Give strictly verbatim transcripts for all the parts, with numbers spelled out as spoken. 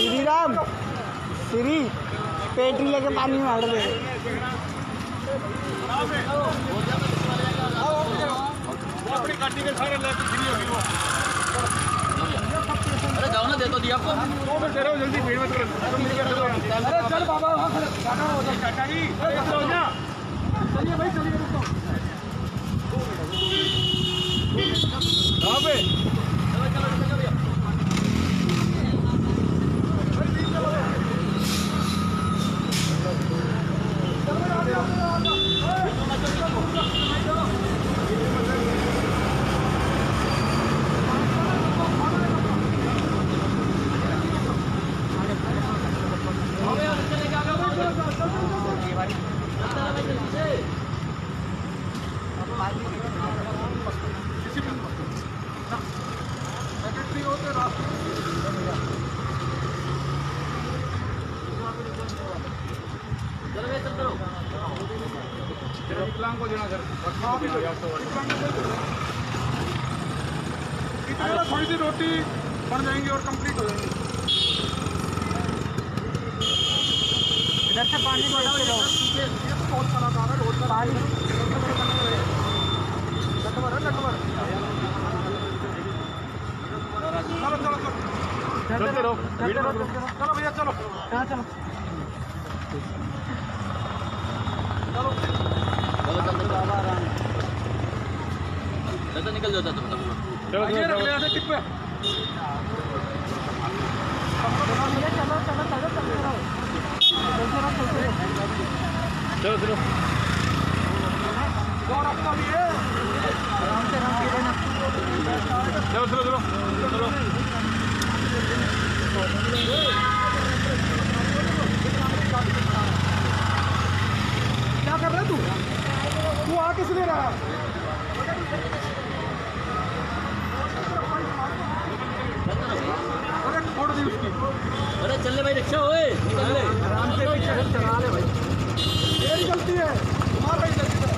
श्री राम श्री पेटी लेके पानी में मार दे। अपनी गाड़ी के सारे लेके फ्री हो गई। अरे जाओ ना, दे तो दिया आपको। दो मिनट दे रहा हूँ, जल्दी भीड़ मत करो। अरे चल बाबा वहाँ खड़े काटा हो जाए। काटा जी चलिए भाई, चलिए रुको। कहाँ पे? चलो चलो चलो भैया। विकलांग को देना सर, थोड़ी सी रोटी बन जाएंगी और कंप्लीट हो जाएंगी। इधर से पानी को हटाओ। बहुत कलाकार है, रोज पानी नटवर है, नटवर। चलो चलो चलो चलो चलो भैया चलो। कहाँ चलो? चलो चल चल बाबा आराम। ऐसा निकल जाता तुम लोग। चलो चलो चलो ऐसे टिप पे। चलो चलो चलो चलो चलो चलो और अपना भी है। आराम से आराम से लेना। चलो चलो चलो चलो। क्या कर रहा है तू? तू आ किस लिए रहा? अरे छोड़ दी उसकी। अरे चल ले भाई, रिक्शा होए निकल ले। आराम से चला ले भाई। मेरी गलती है, मार रही जल्दी से।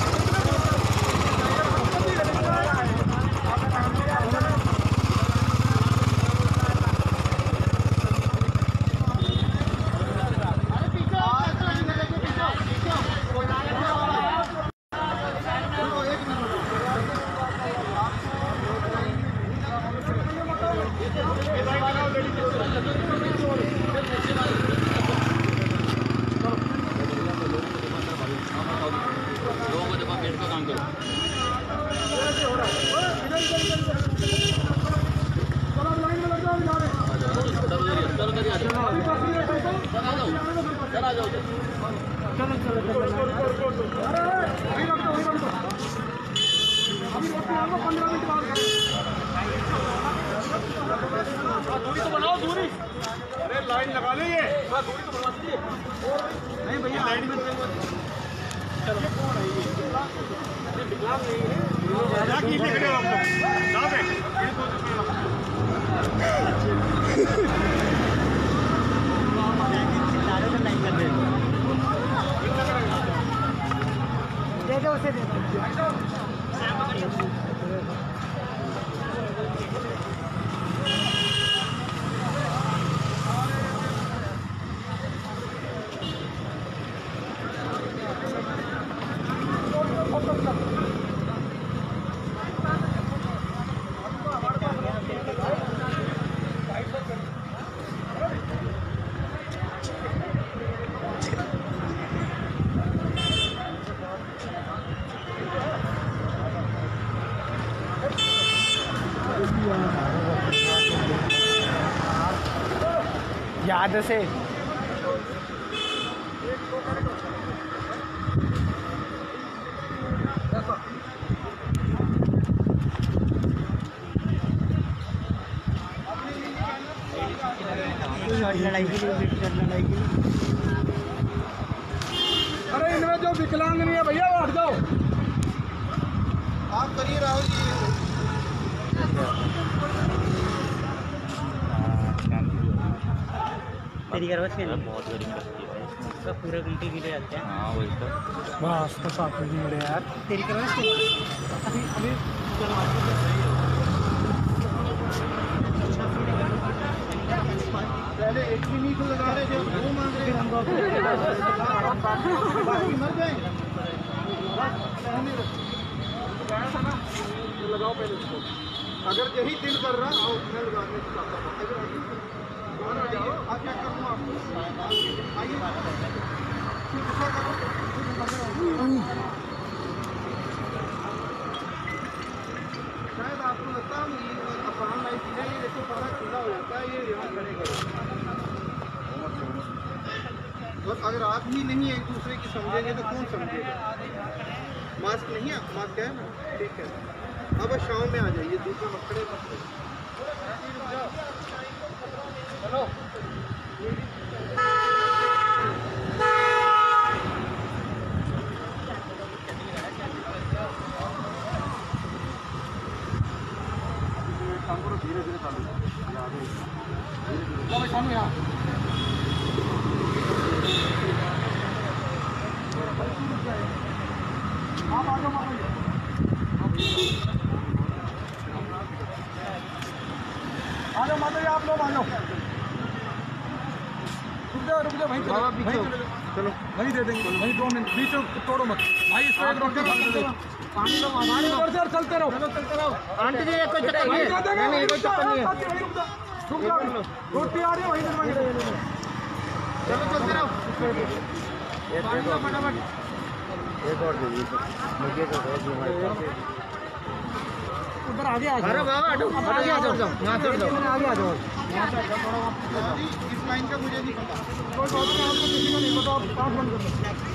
दूरी तो बनाओ, दूरी। अरे लाइन लगा ली ये। दूरी तो बनवा दीजिए। नहीं भैया लाइन में चलो। कौन है ये? अरे विकलांग नहीं है। क्या की लिख रहे हो आप लोग? कहाँ पे? दे दो उसे, दे दो। याद से लड़ाई के लिए लड़ाई के लिए। अरे इनमें जो विकलांग नहीं है भैया वो हट जाओ। आप करिए राहुल जी। तेरी करवट के बहुत गर्मी लगती है सब पूरे घंटे गिरे जाते हैं। हाँ वही तो। बस तो साथ में गिरे यार। तेरी करवट के अभी अभी पहले एक भी नहीं लगा रहे थे, दो मांग रहे हम बाकी मर जाएंगे। लगाओ पहले इसको, अगर यही दिल कर रहा आओ मैं लगाने की चाहता हूँ। आप क्या करूँ आपको आइए शायद आपको लगता है ये आसान लाइफ है, ये देखो सारा खुला हो जाता है, ये यहाँ खड़े करो। और अगर आप ही नहीं एक दूसरे की समझेंगे तो कौन समझेगा। मास्क नहीं है, मास्क है ना, ठीक है। अब शाम में आ जाइए, दूसरे मकड़े मत चलो। धीरे धीरे चालू यहाँ आप आ जाओ, आ जाओ माता जी, आप लोग आ जाओ। रुक जाओ रुक जाओ भाई, चलो चलो वहीं दे देंगे, वहीं दो मिनट बीच में तोड़ो मत भाई, इसको एक रोटी पानी लो, हमारे ऊपर से चलते रहो चलते रहो। आंटी जी कोई चक्कर नहीं है, नहीं कोई चक्कर नहीं है, रोटी आ रही है वहीं बनवाइए, चलो चलते रहो। फटाफट एक और दीजिए मुझे तो उधर आगे आ जाओ। अरे बाबा आगे आ जाओ, यहाँ से आगे आ जाओ। इस लाइन का मुझे नहीं पता, कोई बात नहीं, आपको किसी को नहीं पता, आप काम बंद कर लो।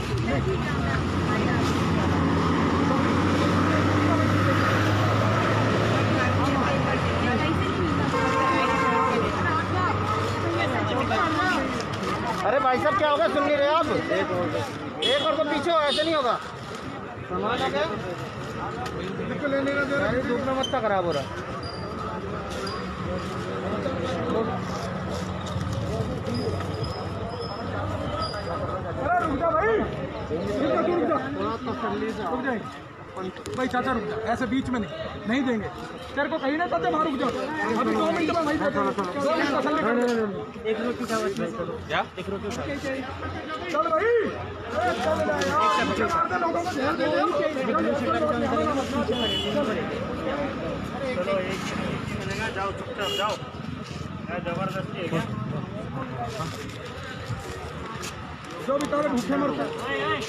अरे भाई साहब क्या होगा, सुन नहीं रहे आप? एक और एक और को पीछे हो, ऐसे नहीं होगा। सामान आ गया लेने का, धूप में मत्ता खराब हो रहा है। अरे रुक जा भाई, रुक जा भाई, चाचा रुक जा, ऐसे बीच में नहीं नहीं देंगे तेरे को, कहीं ना चाचा वहाँ रुक जाओ, अभी दो मिनट में वहीं देते हैं। एक रोटी का क्या, एक रोटी चल भाई, चल लोगों को ध्यान दे दो। जाओ चुपचाप जाओ, जबरदस्ती है जो भी तारे भूखे मरते हैं।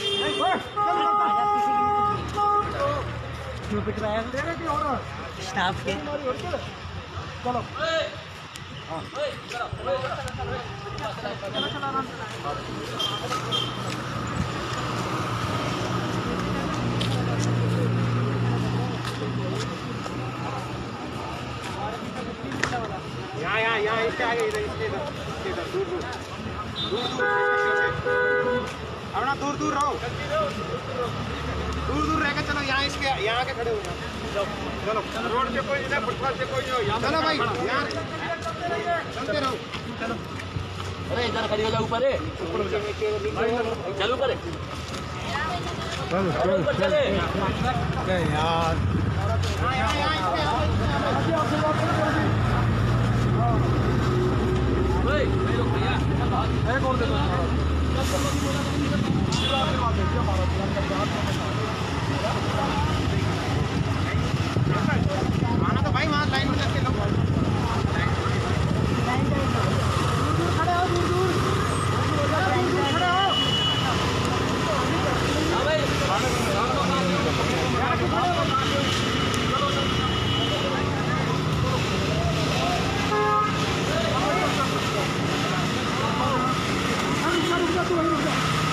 स्टाफ के चलो यहाँ यहाँ यहाँ इससे आगे, इधर इससे इधर इधर दूर दूर दूर दूर अपना दूर दूर रहो, दूर दूर रह के चलो। यहाँ इसके यहाँ के खड़े हो जाओ, चलो रोड पे कोई नहीं, फुटपाथ पे कोई नहीं हो, चलो भाई यहाँ चलते रहो। चलो अरे इधर खड़ी हो जाओ, ऊपर है चलो, ऊपर है चलो चलो यार। एक और देखो आना तो भाई, वहाँ लाइन में लगते लोग खड़े हो, दूर दूर खड़े हो। रुक जा तू, वहीं रुक जा।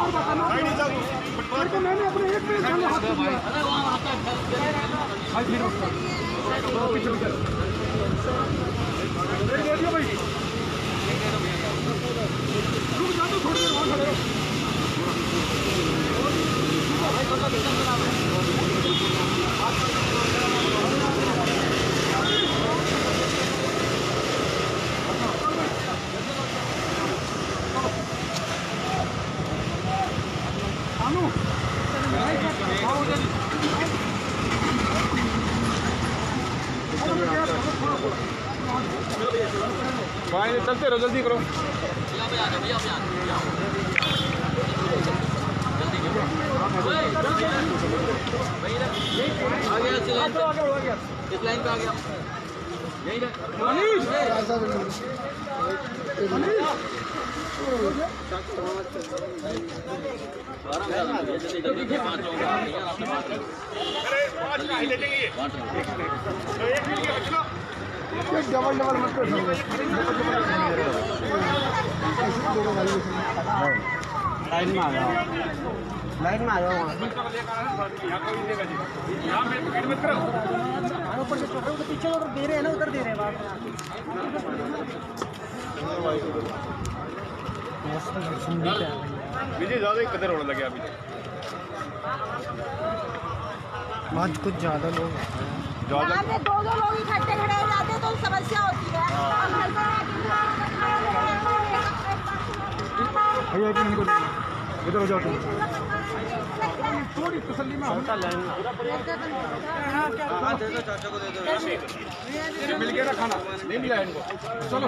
बार बताना मेरे को, मैंने अपने एक मिनट में हाथ दिया भाई। फिर पीछे पीछे दे दियो भाई, रुक जा तो थोड़ी देर वहाँ खड़े रहो। भाई चलते रहो, जल्दी करो। इस लाइन पे आ गया डबल डबल मत करो, लाइन में आ जाओ, लाइन में आ जाओ। ऊपर से पीछे उधर दे रहे हैं ना, उधर दे रहे हैं विजय ज्यादा ही कदर होने लगे अभी। आज कुछ ज्यादा लोग यहाँ पे दो दो लोग इकट्ठे खड़े हो जाते हैं तो समस्या होती है। भैया एक मिनट को इधर हो जाओ तुम, थोड़ी तसल्ली में होता लाइन मिल गया ना खाना, नहीं मिला इनको। चलो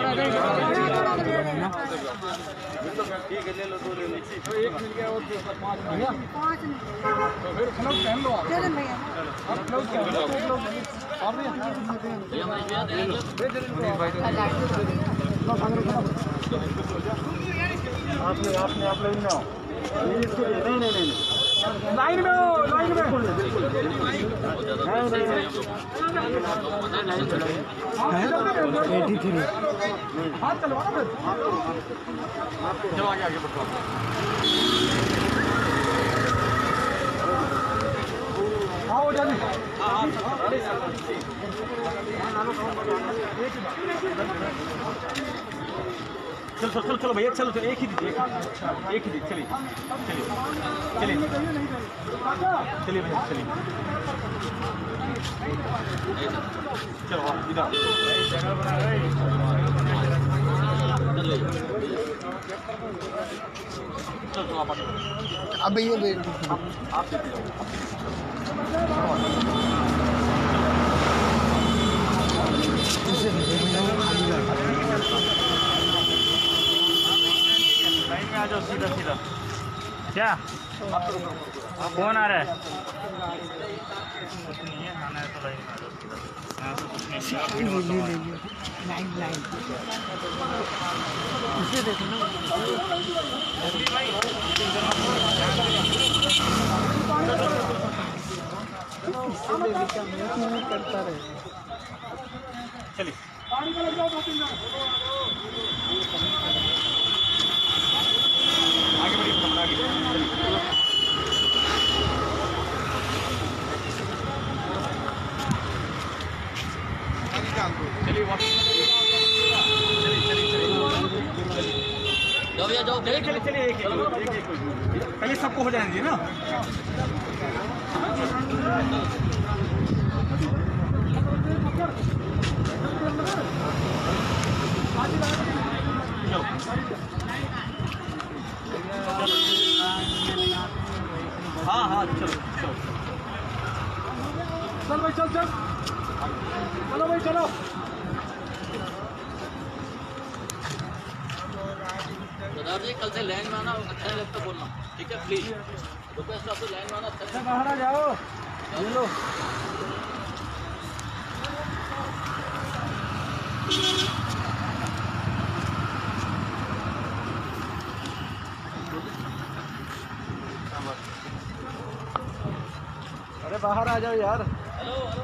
ठीक है, ले लो, दो ले लो, एक मिल गया और पाँच भैया, तो फिर ग्लव्स पहन लो आप, आप ग्लव्स पहन लो, आपने आपने आप लोग ना नहीं नहीं नहीं लाइन में हो, लाइन में एटी थ्री हाथ चलवा ना फिर, चलो आगे आगे बढ़ो। आओ जल्दी, चलो चलो चलो भैया, चलो चलो, एक ही दीजिए, एक ही दीजिए, चलिए चलिए चलिए चलिए भैया, चलिए चलो इधर चलो आप अब ये आप लाइन में आ जाओ, सीधा सीधा। क्या कौन आ रहा है? कुछ नहीं है, खाना है तो लाइन में आ जाओ सीधा। यहाँ से कुछ नहीं है, लाइन लाइन इसे देखो ना करता रहे। चलिए पानी का लग जाओ, दो तीन जन आगे बढ़िए, आगे चलिए चलिए चलिए जाओ भैया जाओ, चलिए चलिए चलिए, एक एक पहले सबको हो जाएंगे ना। हाँ हाँ चलो चलो, चल भाई चल चल, चलो भाई चलो। सरदार जी कल से लाइन में आना, अच्छा नहीं लगता बोलना, ठीक है प्लीज रिक्वेस्ट आपसे, लाइन में आना अच्छा नहीं। बाहर आ जाओ, ये लो अरे बाहर आ जाओ यार। हेलो हेलो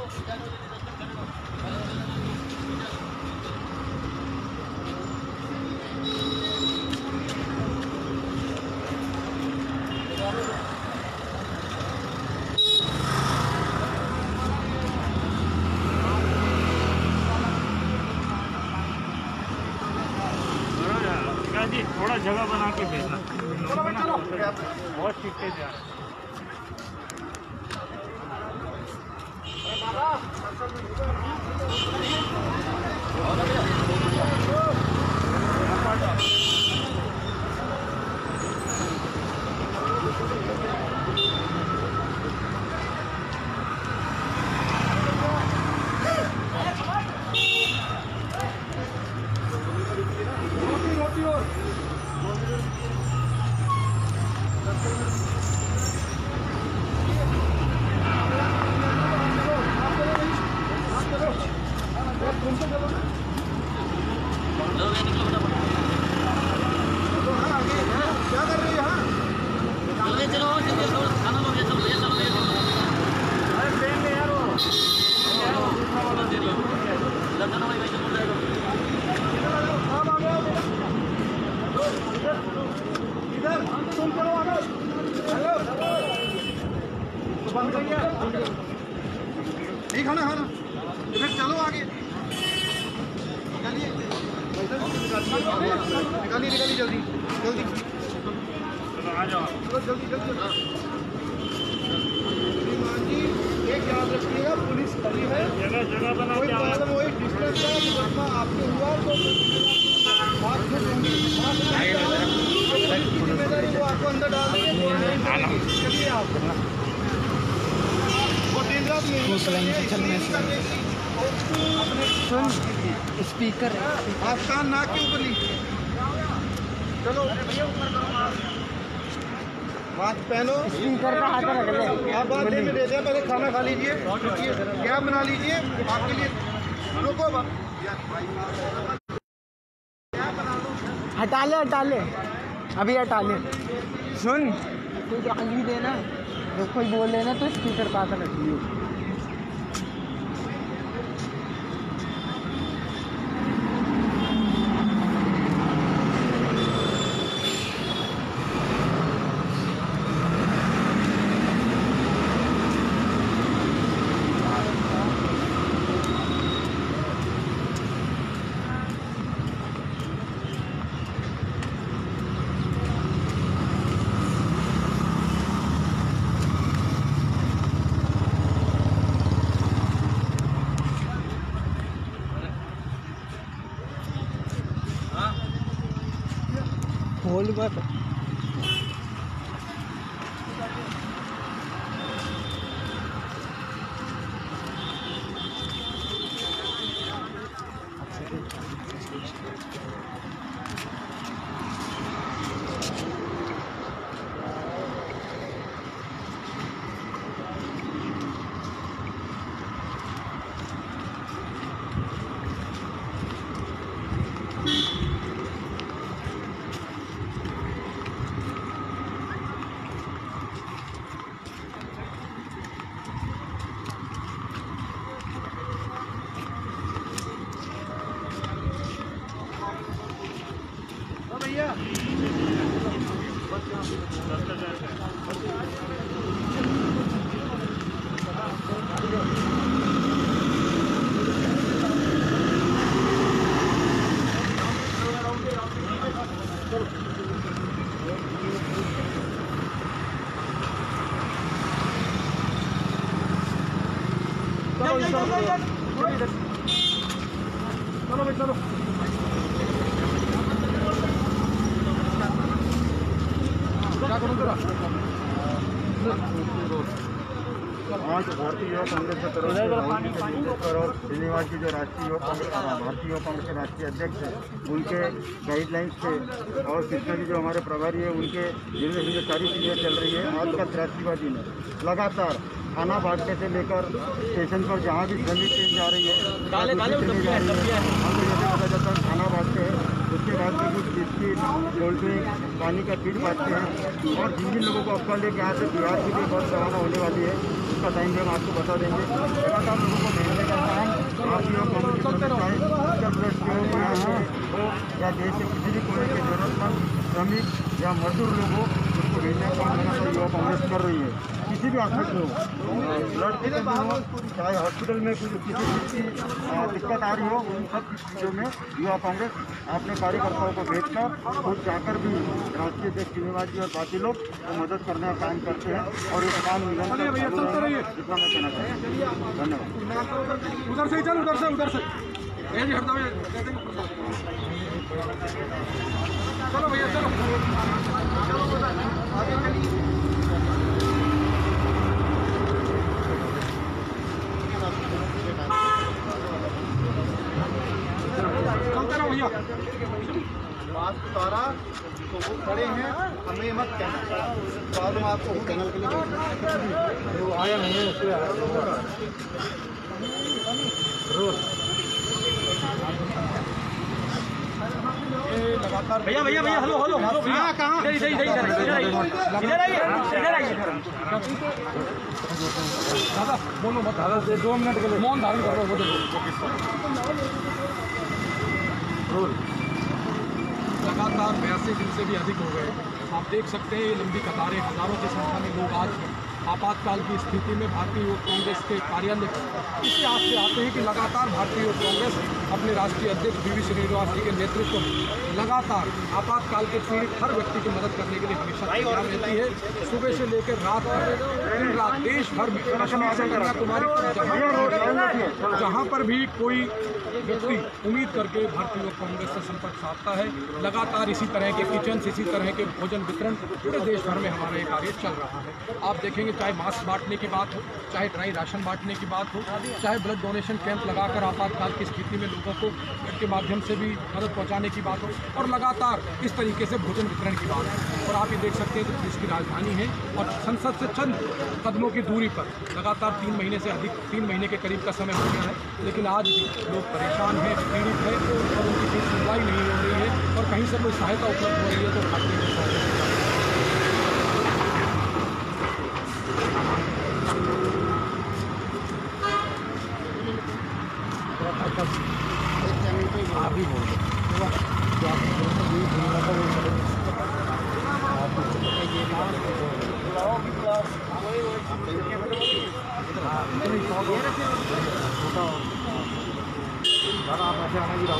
जी थोड़ा जगह बना के भेजना बहुत सीखते जा नहीं खाना खाना फिर चलो आगे निकालिए निकालिए निकालिए जल्दी जल्दी आ जाओ जल्दी जल्दी श्रीमान जी एक याद रखिएगा पुलिस खड़ी है जगह जगह बना कोई के प्रॉब्लम वही डिस्टेंस का घटना आपको हुआ तो बात फिर होंगी जिम्मेदारी वो आपको अंदर डाल देंगे चलिए आप सुन स्पीकर आप कान नाक के ऊपर लीजिए चलो मास्क पहनो स्पीकर का हाथ रख ले आप बात देने देते हैं पहले खाना खा लीजिए क्या बना लीजिए आपके लिए रुको हटा ले हटा ले अभी हटा ले सुन कोई गाली देना जब कोई बोल लेना तो स्पीकर पास रख लियो बोल मत भैया चलो भाई चलो क्या करूँ तेरा आज भारतीय युवा कांग्रेस की तरफ से राहुल जी के नेतृत्व और श्रीनिवास जी जो राष्ट्रीय युवा कांग्रेस भारतीय युवा कांग्रेस के राष्ट्रीय अध्यक्ष हैं उनके गाइडलाइंस से और कृष्णा जी जो हमारे प्रभारी है उनके निर्देशन में सारी चीज़ें चल रही है। आज का तिरासीवां दिन है। लगातार थाना भागने से लेकर स्टेशन पर जहाँ भी श्रमिक ट्रेन जा रही है हम पता जाता है थाना भागते हैं, उसके बाद में कुछ बिस्किट कोल्ड ड्रिंक पानी का किट बांटते हैं और जिन जिन लोगों को अफवाह लेके यहाँ से बिहार के लिए बस रवाना होने वाली है उसका टाइम भी हम आपको बता देंगे। लगातार लोगों को भेजने का काम भारतीय कांग्रेस उत्तर प्रदेश के लोग यहाँ से हो या देश के किसी भी कोने के जरूरतमंद श्रमिक या मजदूर लोगों उसको भेजने का काम लगातार कर रही है। किसी भी आफत में हो, ब्लड की कमी हो, चाहे हॉस्पिटल में कुछ किसी चीज़ की दिक्कत आ रही हो, उन सब चीज़ों में युवा कांग्रेस अपने कार्यकर्ताओं को भेजकर खुद जाकर भी राष्ट्रीय अध्यक्ष श्रीनिवास जी और बाकी लोग तो मदद करने का काम करते हैं और ये काम निरंतर चालू रहेगा, जितना मैं कहना चाहता हूँ। धन्यवाद। उधर से चल, उधर से उधर से चलो भैया चलो आगे चलिए। चलते रहो भैया। मास्क उतारा तो वो खड़े हैं, हमें मत कहना। प्रॉब्लम आपको चैनल के लिए वो आया नहीं है, इसलिए लगातार भैया भैया भैया हेलो हेलो हेलो भैया कहाँ इधर इधर इधर इधर आइए इधर आइए दादा बोलो मत दादा से दो मिनट के लिए मौन धारण कर लो। लगातार बयासी दिन से भी अधिक हो गए। आप देख सकते हैं ये लंबी कतारें, हजारों की संख्या में लोग आज आपातकाल की स्थिति में भारतीय युवक कांग्रेस के कार्यालय इसी आप से आते हैं कि लगातार भारतीय युवक कांग्रेस अपने राष्ट्रीय अध्यक्ष वी वी श्रीनिवास जी के नेतृत्व में लगातार आपातकाल के पीड़ित हर व्यक्ति की मदद करने के लिए हमेशा तैयार रहती है। सुबह से लेकर रात तक दिन रात देश भर में कन्याकुमारी जहाँ पर भी कोई व्यक्ति उम्मीद करके भारतीय युवक कांग्रेस से संपर्क साधता है। लगातार इसी तरह के किचन इसी तरह के भोजन वितरण पूरे देश भर में हमारा ये कार्य चल रहा है। आप देखेंगे चाहे मास्क बांटने की बात हो, चाहे ड्राई राशन बांटने की बात हो, चाहे ब्लड डोनेशन कैंप लगाकर आपातकाल की स्थिति में लोगों को ब्लड के माध्यम से भी मदद पहुंचाने की बात हो, और लगातार इस तरीके से भोजन वितरण की बात हो। और आप ये देख सकते हैं कि देश की राजधानी है और संसद से चंद कदमों की दूरी पर लगातार तीन महीने से अधिक तीन महीने के करीब का समय हो गया है, लेकिन आज भी लोग परेशान हैं, पीड़ित हैं और उनकी कोई सुनवाई नहीं हो रही है और कहीं से कोई सहायता उपलब्ध हो रही है तो भारतीय आप ही बोल आप ऐसे आना भी रहो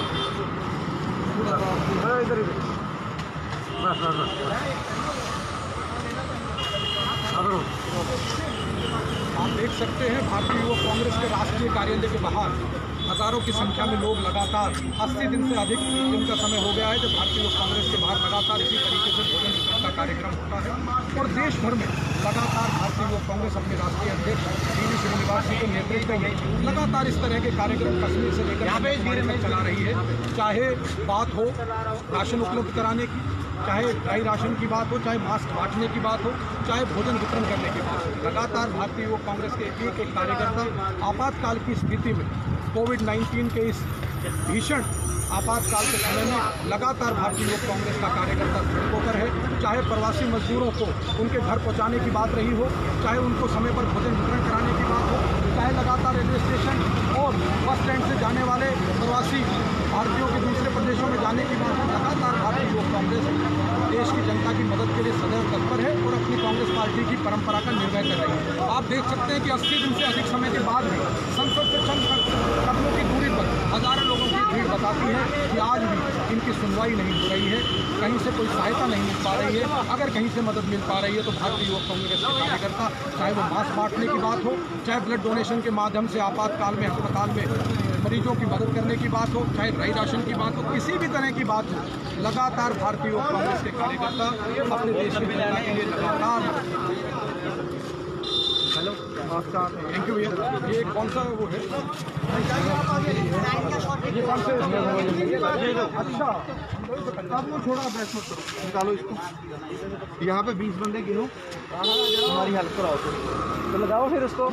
इधर इधर बस बस बस आप देख सकते हैं भारतीय युवक कांग्रेस के राष्ट्रीय कार्यालय के बाहर हजारों की संख्या में लोग लगातार अस्सी दिन से अधिक दिन का समय हो गया है जब भारतीय युवक कांग्रेस के बाहर लगातार इसी तरीके से भोजन वितरण का कार्यक्रम होता है। और देश भर में लगातार भारतीय युवक कांग्रेस अपने राष्ट्रीय अध्यक्ष वी वी श्रीनिवास जी के नेतृत्व में लगातार इस तरह के कार्यक्रम कश्मीर से लेकर कन्याकुमारी चला रही है। चाहे बात हो राशन उपलब्ध कराने की, चाहे ड्राई राशन की बात हो, चाहे मास्क बांटने की बात हो, चाहे भोजन वितरण करने की बात हो, लगातार भारतीय युवक कांग्रेस के एक एक कार्यकर्ता आपातकाल की स्थिति में कोविड नाइन्टीन के इस भीषण आपातकाल के समय में लगातार भारतीय युवक कांग्रेस का कार्यकर्ता सड़कों पर है। चाहे प्रवासी मजदूरों को उनके घर पहुंचाने की बात रही हो, चाहे उनको समय पर भोजन वितरण कराने की बात हो, चाहे लगातार रेलवे स्टेशन और बस स्टैंड से जाने वाले प्रवासी भारतीयों के दूसरे प्रदेशों में जाने की बात हो, लगातार भारतीय युवक कांग्रेस देश की जनता की मदद के लिए सदैव तत्पर है और अपनी कांग्रेस पार्टी की परंपरा का निर्वह कर रही है। आप देख सकते हैं कि अस्सी दिन से अधिक समय के बाद भी संसद से चंद कदमों की दूरी पर हजारों लोगों की भीड़ बताती है कि आज भी इनकी सुनवाई नहीं हो रही है, कहीं से कोई सहायता नहीं मिल पा रही है। अगर कहीं से मदद मिल पा रही है तो भारतीय युवक कांग्रेस के कार्यकर्ता, चाहे वो मास्क बांटने की बात हो, चाहे ब्लड डोनेशन के माध्यम से आपातकाल में अस्पताल में मरीजों की मदद करने की बात हो, चाहे ड्राई राशन की बात हो, किसी भी तरह की बात हो, लगातार भारतीय युवक कांग्रेस के कार्यकर्ता अपने देश की जनता के लिए लगातार। हेलो नमस्कार, थैंक यू भैया। ये कौन सा वो है, ये कौन से अच्छा आप वो छोड़ा बैठ मत करो, निकालो इसको। यहाँ पे बीस बंदे गिनो, हमारी हेल्प कराओ तो लगाओ फिर उसको।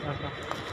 टाटा।